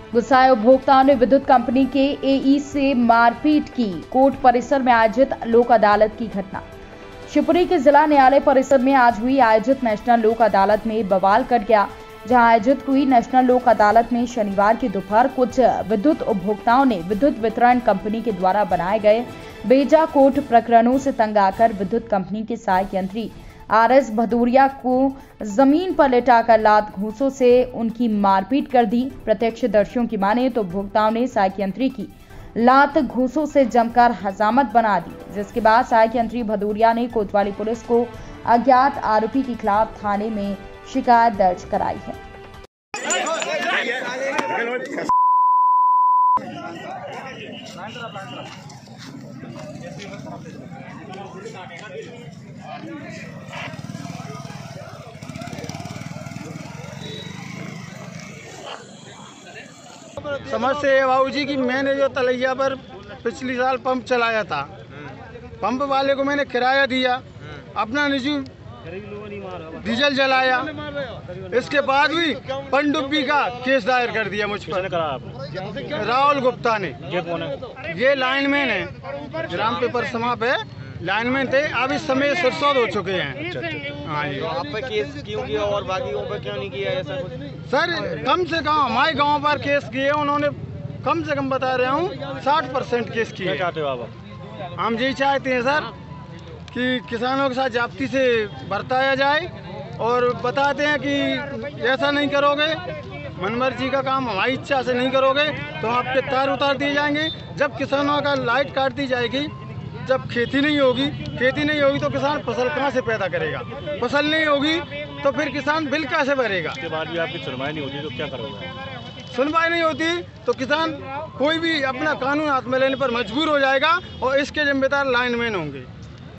गुस्साए उपभोक्ताओं ने विद्युत कंपनी के एई से मारपीट की। कोर्ट परिसर में आयोजित लोक अदालत की घटना। शिवपुरी के जिला न्यायालय परिसर में आज हुई आयोजित नेशनल लोक अदालत में बवाल कर गया। जहां आयोजित हुई नेशनल लोक अदालत में शनिवार की दोपहर कुछ विद्युत उपभोक्ताओं ने विद्युत वितरण कंपनी के द्वारा बनाए गए बेजा कोर्ट प्रकरणों से तंग आकर विद्युत कंपनी के सहायक यंत्री आरएस भदौरिया को जमीन पर लेटाकर लात घूंसों से उनकी मारपीट कर दी। प्रत्यक्षदर्शियों की माने तो उपभोक्ताओं ने सहायक यंत्री की लात घूंसों से जमकर हजामत बना दी, जिसके बाद सहायक यंत्री भदौरिया ने कोतवाली पुलिस को अज्ञात आरोपी के खिलाफ थाने में शिकायत दर्ज कराई है। समस्या ये बाबूजी कि मैंने जो तलैया पर पिछली साल पंप चलाया था, पंप वाले को मैंने किराया दिया, अपना निजी डीजल जलाया, इसके बाद भी पनडुब्बी का केस दायर कर दिया मुझ पर। राहुल गुप्ता ने। ये लाइनमैन है, ग्राम पेपर समा पे लाइनमैन थे, अब इस समय सिरसौद हो चुके हैं। हाँ जी। तो आप पे केस क्यों किया और बाकियों पे क्यों नहीं किया ऐसा कुछ? सर कम से कम हमारे गांव पर केस किए उन्होंने, कम से कम बता रहा हूँ 60% केस किए। क्या चाहते हो आप? हम यही चाहते हैं सर कि किसानों के साथ जाप्ती से बरताया जाए और बताते हैं कि ऐसा नहीं करोगे, मनमर्जी का काम हमारी इच्छा से नहीं करोगे तो आपके तार उतार दिए जाएंगे। जब किसानों का लाइट काट दी जाएगी, जब खेती नहीं होगी तो किसान फसल कहाँ से पैदा करेगा? फसल नहीं होगी तो फिर किसान बिल कैसे भरेगा? उसके बाद भी आपकी सुनवाई नहीं होती तो क्या करोगे? सुनवाई नहीं होती तो किसान कोई भी अपना कानून हाथ में लेने पर मजबूर हो जाएगा और इसके जिम्मेदार लाइनमैन होंगे।